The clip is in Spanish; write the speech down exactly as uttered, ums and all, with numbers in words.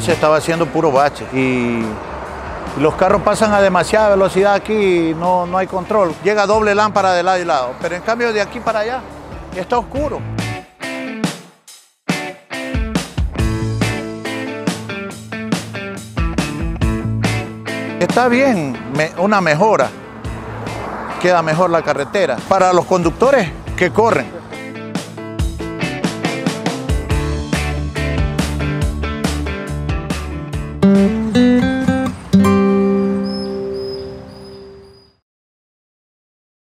se estaba haciendo puro bache y los carros pasan a demasiada velocidad aquí y no, no hay control. Llega doble lámpara de lado y lado, pero en cambio de aquí para allá está oscuro. Está bien, me, una mejora, queda mejor la carretera. Para los conductores que corren,